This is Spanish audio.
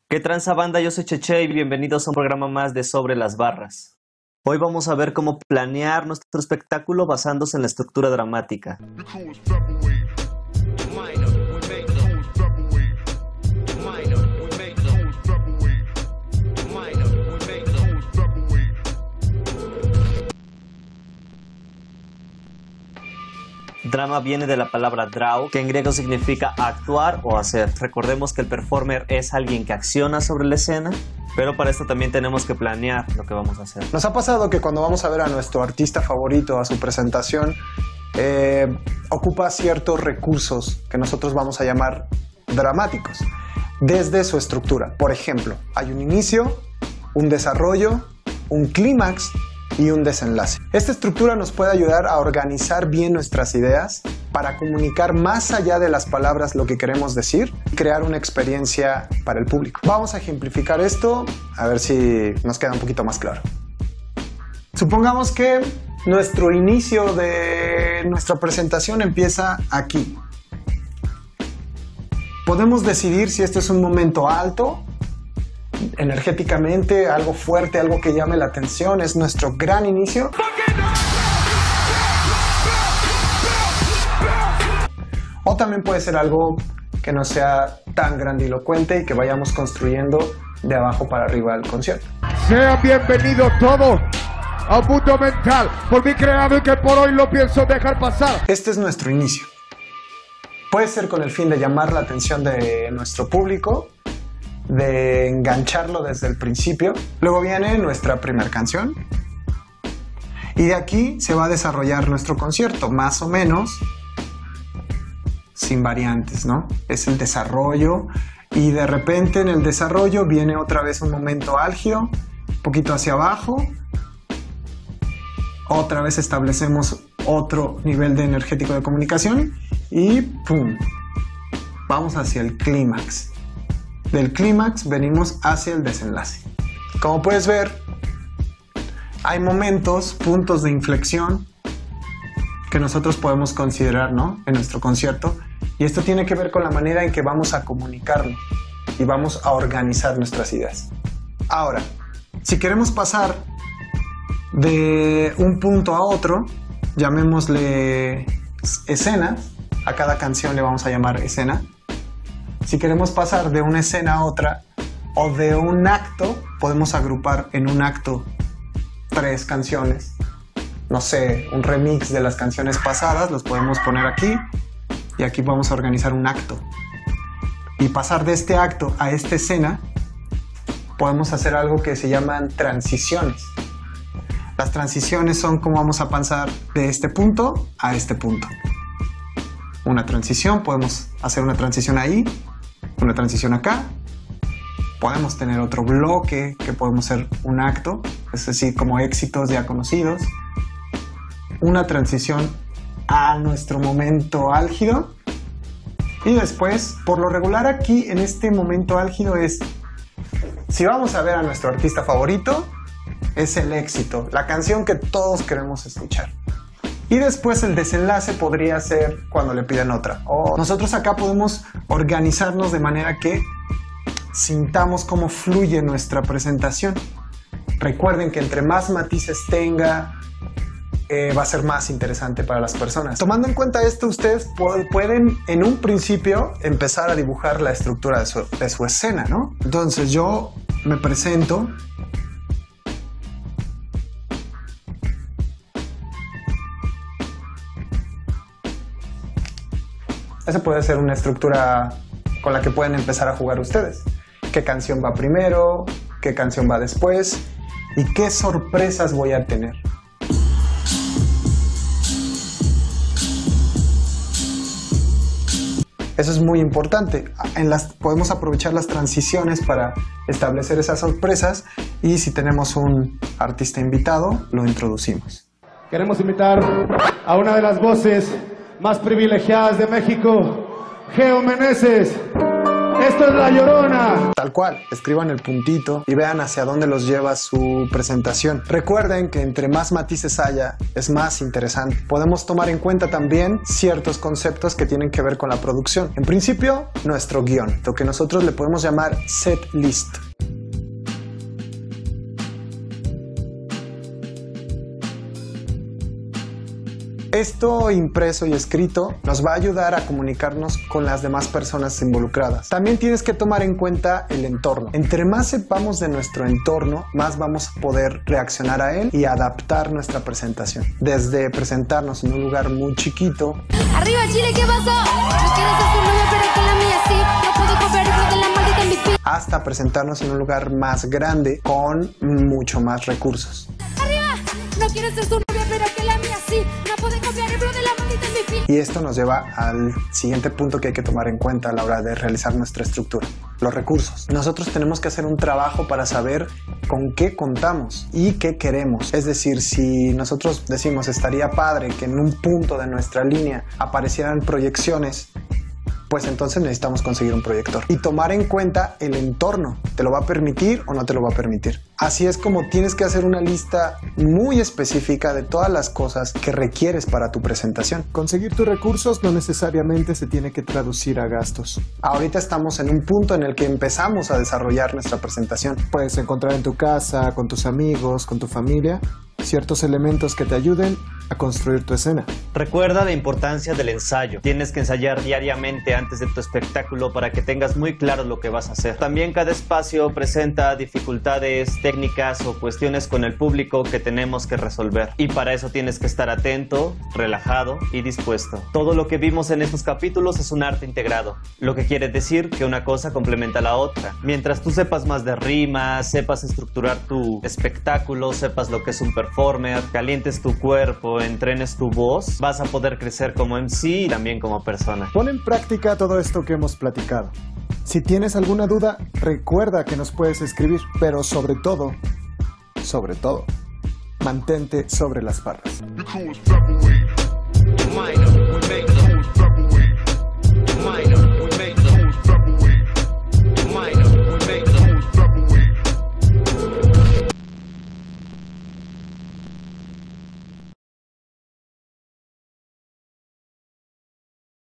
¿Qué tranza banda? Yo soy Cheche y bienvenidos a un programa más de Sobre las Barras. Hoy vamos a ver cómo planear nuestro espectáculo basándose en la estructura dramática. Drama viene de la palabra drau, que en griego significa actuar o hacer. Recordemos que el performer es alguien que acciona sobre la escena, pero para esto también tenemos que planear lo que vamos a hacer. Nos ha pasado que cuando vamos a ver a nuestro artista favorito a su presentación, ocupa ciertos recursos que nosotros vamos a llamar dramáticos, desde su estructura. Por ejemplo, hay un inicio, un desarrollo, un clímax y un desenlace. Esta estructura nos puede ayudar a organizar bien nuestras ideas para comunicar más allá de las palabras lo que queremos decir y crear una experiencia para el público. Vamos a ejemplificar esto a ver si nos queda un poquito más claro. Supongamos que nuestro inicio de nuestra presentación empieza aquí. Podemos decidir si este es un momento alto, energéticamente, algo fuerte, algo que llame la atención, es nuestro gran inicio. O también puede ser algo que no sea tan grandilocuente y que vayamos construyendo de abajo para arriba el concierto. Sean bienvenidos todos a un mundo mental por mi creado y que por hoy lo pienso dejar pasar. Este es nuestro inicio. Puede ser con el fin de llamar la atención de nuestro público, de engancharlo desde el principio. Luego viene nuestra primera canción y de aquí se va a desarrollar nuestro concierto, más o menos sin variantes, ¿no? Es el desarrollo y de repente en el desarrollo viene otra vez un momento álgido, un poquito hacia abajo, otra vez establecemos otro nivel de energético de comunicación y ¡pum! Vamos hacia el clímax. Del clímax venimos hacia el desenlace. Como puedes ver, hay momentos, puntos de inflexión que nosotros podemos considerar, ¿no?, en nuestro concierto, y esto tiene que ver con la manera en que vamos a comunicarnos y vamos a organizar nuestras ideas. Ahora, si queremos pasar de un punto a otro, llamémosle escena, a cada canción le vamos a llamar escena. Si queremos pasar de una escena a otra o de un acto, podemos agrupar en un acto 3 canciones. No sé, un remix de las canciones pasadas, los podemos poner aquí y aquí vamos a organizar un acto. Y pasar de este acto a esta escena, podemos hacer algo que se llaman transiciones. Las transiciones son como vamos a pasar de este punto a este punto. Una transición, podemos hacer una transición ahí, una transición acá, podemos tener otro bloque que podemos hacer un acto, es decir, como éxitos ya conocidos, una transición a nuestro momento álgido y después, por lo regular aquí en este momento álgido es, si vamos a ver a nuestro artista favorito, es el éxito, la canción que todos queremos escuchar. Y después el desenlace podría ser cuando le piden otra. O nosotros acá podemos organizarnos de manera que sintamos cómo fluye nuestra presentación. Recuerden que entre más matices tenga, va a ser más interesante para las personas. Tomando en cuenta esto, ustedes pueden en un principio empezar a dibujar la estructura de su escena, ¿no? Entonces yo me presento. Esa puede ser una estructura con la que pueden empezar a jugar ustedes. ¿Qué canción va primero? ¿Qué canción va después? ¿Y qué sorpresas voy a tener? Eso es muy importante. Podemos aprovechar las transiciones para establecer esas sorpresas y si tenemos un artista invitado, lo introducimos. Queremos invitar a una de las voces más privilegiadas de México, Geo Meneses. ¡Esto es La Llorona! Tal cual, escriban el puntito y vean hacia dónde los lleva su presentación. Recuerden que entre más matices haya, es más interesante. Podemos tomar en cuenta también ciertos conceptos que tienen que ver con la producción. En principio, nuestro guión, lo que nosotros le podemos llamar set list. Esto impreso y escrito nos va a ayudar a comunicarnos con las demás personas involucradas. También tienes que tomar en cuenta el entorno. Entre más sepamos de nuestro entorno, más vamos a poder reaccionar a él y adaptar nuestra presentación. Desde presentarnos en un lugar muy chiquito. ¡Arriba Chile! ¿Qué pasó? No quiero ser su novia, pero que la mía sí. No puedo copiar el de la maldita MVP. Hasta presentarnos en un lugar más grande con mucho más recursos. ¡Arriba! No quiero ser su novia, pero que la mía sí. No puedo copiar el de la maldita MVP. Y esto nos lleva al siguiente punto que hay que tomar en cuenta a la hora de realizar nuestra estructura: los recursos. Nosotros tenemos que hacer un trabajo para saber con qué contamos y qué queremos. Es decir, si nosotros decimos estaría padre que en un punto de nuestra línea aparecieran proyecciones, pues entonces necesitamos conseguir un proyector y tomar en cuenta el entorno. ¿Te lo va a permitir o no te lo va a permitir? Así es como tienes que hacer una lista muy específica de todas las cosas que requieres para tu presentación. Conseguir tus recursos no necesariamente se tiene que traducir a gastos. Ahorita estamos en un punto en el que empezamos a desarrollar nuestra presentación. Puedes encontrar en tu casa, con tus amigos, con tu familia, ciertos elementos que te ayuden a construir tu escena. Recuerda la importancia del ensayo. Tienes que ensayar diariamente antes de tu espectáculo para que tengas muy claro lo que vas a hacer. También cada espacio presenta dificultades técnicas o cuestiones con el público que tenemos que resolver. Y para eso tienes que estar atento, relajado y dispuesto. Todo lo que vimos en estos capítulos es un arte integrado, lo que quiere decir que una cosa complementa a la otra. Mientras tú sepas más de rimas, sepas estructurar tu espectáculo, sepas lo que es un performer, calientes tu cuerpo, entrenes tu voz, vas a poder crecer como MC y también como persona. Pon en práctica todo esto que hemos platicado. Si tienes alguna duda, recuerda que nos puedes escribir, pero sobre todo, mantente sobre las barras.